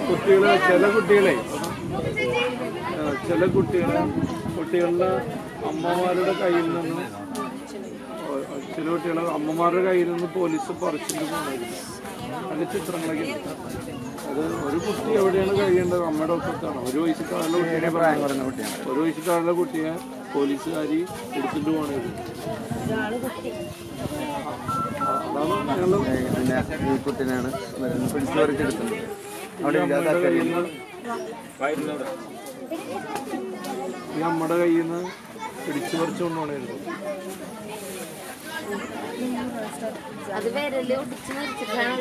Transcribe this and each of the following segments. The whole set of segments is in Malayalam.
ചില കുട്ടികളുടെ അമ്മമാരുടെ കയ്യിൽ നിന്ന് ചില കുട്ടികളെ അമ്മമാരുടെ കയ്യിൽ നിന്ന് പോലീസ് പറിച്ചിട്ട് പോകണമായിരുന്നു. അതിന്റെ ചിത്രങ്ങളൊക്കെ അത് ഒരു കുട്ടി എവിടെയാണ് കഴിയേണ്ടത്? അമ്മയുടെ ഒപ്പത്താണ്. ഒരു വയസ്സുകാരുടെ കുട്ടിയെ ഒരു വയസ്സുകാരുടെ കുട്ടിയെ പോലീസുകാരി എടുത്തിട്ട് പോകണമായിരുന്നു. അതാണ് ഈ കുട്ടീനാണ് പിടിച്ചു പറിച്ചെടുക്കുന്നത്. ഈ അമ്മയുടെ കയ്യിൽ നിന്ന് പിടിച്ചു പറിച്ചുകൊണ്ട് പോകണമായിരുന്നു. അത് വിരല് ഒടിച്ച് മരിച്ചിട്ടാണ്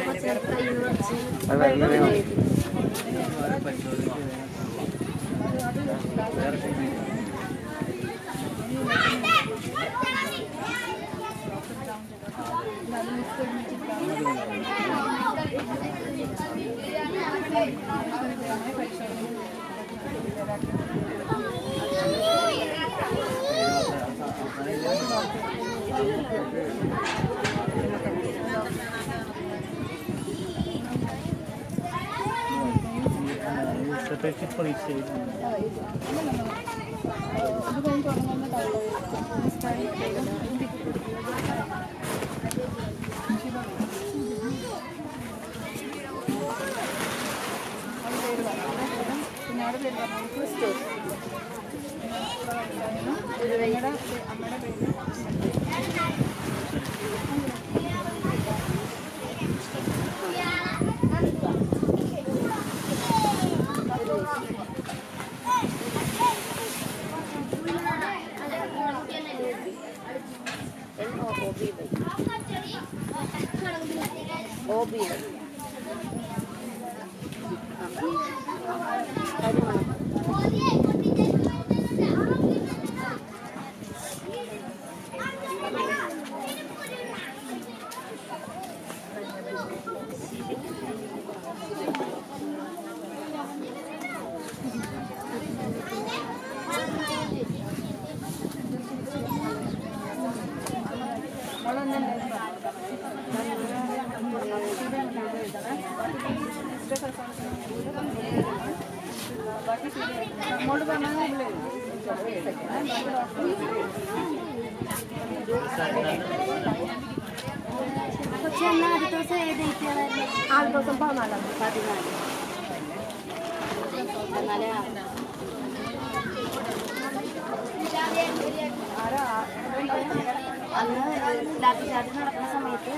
അന്ന് ലാത്തി ചാർജ് നടക്കുന്ന സമയത്ത്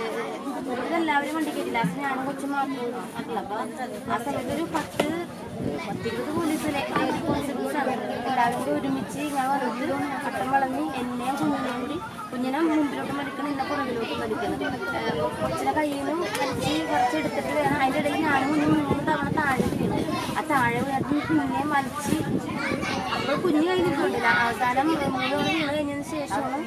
എല്ലാവരും വണ്ടി കയറ്റി. ലാസ്റ്റ് ഞാനും കൊച്ചു മാത്രമേ അല്ല. അപ്പൊ ആ സമയത്ത് ഒരു 10-20 പോലീസുകാരാണ്. എല്ലാവരും കൂടി ഒരുമിച്ച് ഇങ്ങനെ ഓരോരുത്തരും പട്ടം വളഞ്ഞ് എന്നെയും കുഞ്ഞിനെയും കൂടി, കുഞ്ഞിനെ മുമ്പിലോട്ട് മടിക്കണം, എന്നെ പുറകിലോട്ട് മടിക്കണം. കൊച്ചിനെ കയ്യിൽ നിന്ന് വലിച്ച് കുറച്ചെടുത്തിട്ട് വേണം. അതിൻ്റെ ഇടയിൽ ഞാനും കുഞ്ഞും 3 തവണ താഴെ വീണ്. ആ താഴെ വീണിട്ട് കുഞ്ഞിനെയും വലിച്ച് അപ്പോൾ കുഞ്ഞ് കഴിഞ്ഞിട്ടുണ്ടല്ലോ. അവസാനം 3 തവണ വീണ് കഴിഞ്ഞതിന് ശേഷമാണ്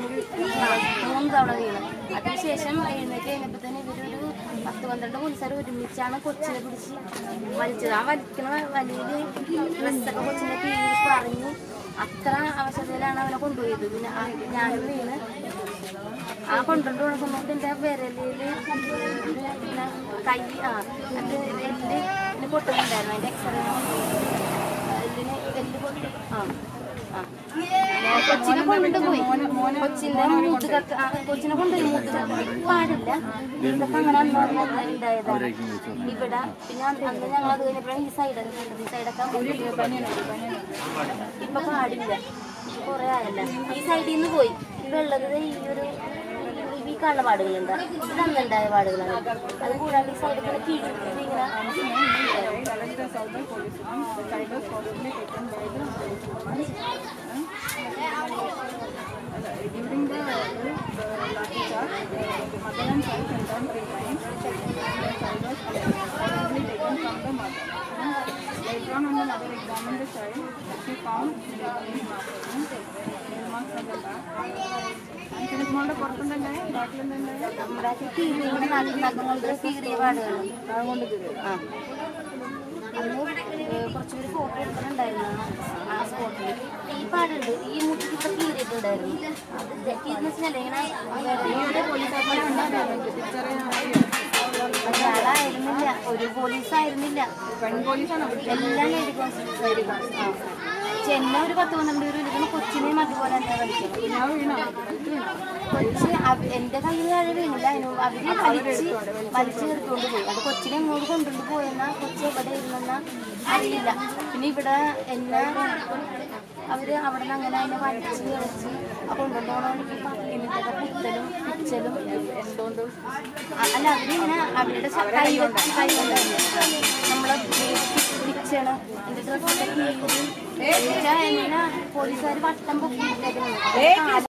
3 തവണ വീണ്. അതിനുശേഷം എഴുന്നേറ്റ് കഴിഞ്ഞപ്പോൾ തന്നെ ഇവരൊരു 10-12 പോലീസുകാർ ഒരുമിച്ചാണ് കൊച്ചിനെ പിടിച്ച് വലിച്ചത്. ആ വലിക്കണ വലിയ ഡ്രസ്സൊക്കെ കൊച്ചിൻ്റെ കീഴിൽ പറഞ്ഞ് അത്ര അവശതയിലാണ് അവനെ കൊണ്ടുപോയത്. പിന്നെ ഞാനും വീണ് ആ കൊണ്ടുകൊണ്ട് പോകുന്ന സമയത്ത് എൻ്റെ വിരലിൽ പിന്നെ കൈ അത് എല്ലിന് പൊട്ടുന്നുണ്ടായിരുന്നു. അതിൻ്റെ എക്സ്റേ എല്ലിന് എല്ല് പൊട്ടി. കൊച്ചിനെ കൊണ്ടുപോയി. കൊച്ചിന്റെ മൂത്തുകൾക്ക് കൊച്ചിനെ കൊണ്ടുപോയി. മൂത്തുകൾക്ക് പാടില്ല. ഇതൊക്കെ അങ്ങനെ ഉണ്ടായതാണ് ഇവിടെ. പിന്നെ അന്ന് ഞങ്ങൾ അത് കഴിഞ്ഞപ്പോഴാണ് ഈ സൈഡൊക്കെ ഈ സൈഡൊക്കെ ഇപ്പൊ പാടില്ല. കുറെ ആയല്ല. ഈ സൈഡിൽ നിന്ന് പോയി. ഇപ്പൊ ഉള്ളത് ഈ കള്ളപാടുകളുണ്ട്. ഇതന്നുണ്ടായ പാടുകളാണ്. അത് കൂടാണ്ട് ഈ സൈഡിൽ കൂടെ ഇങ്ങനെ during the lathi charge, the mother and child confirmed 3 times. The child was forcibly taken from the mother. Later on, when the mother examined the child, she found labeling marks on the back. മോളുടെ പുറത്തുണ്ടായ ബാക്കിലുണ്ടായ നമ്മുടെ കീറിയുടെ നഖങ്ങളുടെ കീറിയ പാടുകൾ അതുകൊണ്ട് അന്ന് കുറച്ചുകൂടി ഫോട്ടോ എടുത്തിട്ടുണ്ടായിരുന്നു ആ സ്പോട്ടിൽ. ഈ പാടുണ്ട്. ഈ മുട്ടിക്ക് കീറിയിട്ടുണ്ടായിരുന്നു. അത് കീറിന്ന് വെച്ചാൽ ഇങ്ങനെ പോലീസ് തിരിച്ചറിയാൻ അയാളായിരുന്നില്ല. ഒരു പോലീസായിരുന്നില്ല, പെൺപോലീസാണ്. എല്ലാം ലേഡി കോൺസ്റ്റബിൾസ്. ചെന്ന ഒരു 10-12 പേര് വിളിക്കുന്ന കൊച്ചിനെയും അതുപോലെ തന്നെ കളിക്കണം. കൊച്ച് എന്റെ കയ്യിൽ താഴെ വീണില്ല, അവര് വലിച്ചു എടുത്തുകൊണ്ട് പോയി. അത് കൊച്ചിനെ എങ്ങോട്ട് കൊണ്ടുകൊണ്ട് പോയെന്നാ കൊച്ച് എവിടെ ഇരുന്നെന്നാ അറിയില്ല. പിന്നെ ഇവിടെ എന്നെ അവര് അവിടെ നിന്ന് അങ്ങനെ അതിനെ വലിച്ച് കളിച്ച് കൊണ്ടുപോകണമെങ്കിൽ പട്ടിണിട്ടൊക്കെ കുത്തലും പിച്ചലും എന്തോന്നും അല്ല, അവരിങ്ങനെ അവരുടെ കൈ കൊണ്ടല്ലേ നമ്മളെ പിച്ചണ്. എന്റെ ഡ്രസ്സൊക്കെ എങ്ങനെ പോലീസുകാർ വട്ടം പൊക്കിയിട്ടേക്കുന്നത്.